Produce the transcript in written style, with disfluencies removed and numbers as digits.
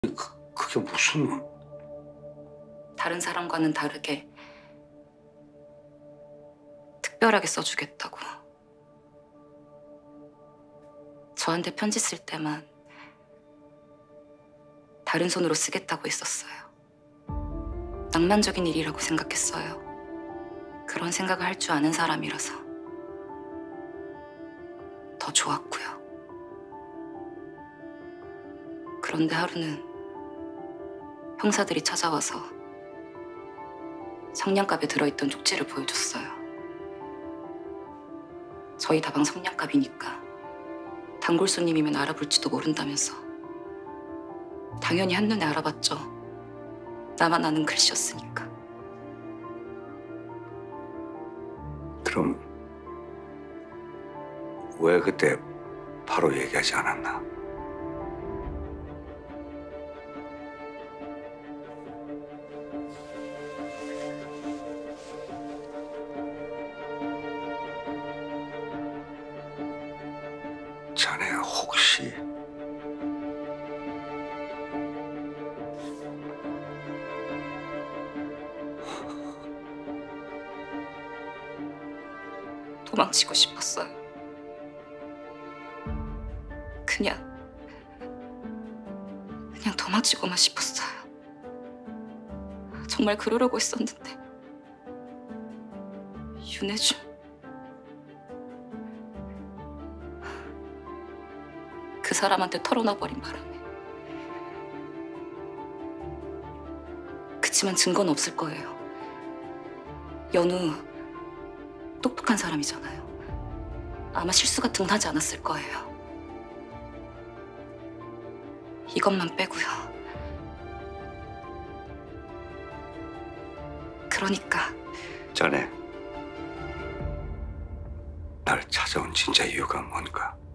그게 무슨... 다른 사람과는 다르게 특별하게 써주겠다고. 저한테 편지 쓸 때만 다른 손으로 쓰겠다고 했었어요. 낭만적인 일이라고 생각했어요. 그런 생각을 할 줄 아는 사람이라서 더 좋았고요. 그런데 하루는 형사들이 찾아와서 성냥갑에 들어있던 쪽지를 보여줬어요. 저희 다방 성냥갑이니까 단골 손님이면 알아볼지도 모른다면서. 당연히 한눈에 알아봤죠. 나만 아는 글씨였으니까. 그럼 왜 그때 바로 얘기하지 않았나? 자네 혹시... 도망치고 싶었어요. 그냥 도망치고만 싶었어요. 정말 그러려고 했었는데 윤혜준, 그 사람한테 털어놔버린 바람에. 그치만 증거는 없을 거예요. 연우 똑똑한 사람이잖아요. 아마 실수 같은 건 하지 않았을 거예요. 이것만 빼고요. 그러니까 자네 날 찾아온 진짜 이유가 뭔가?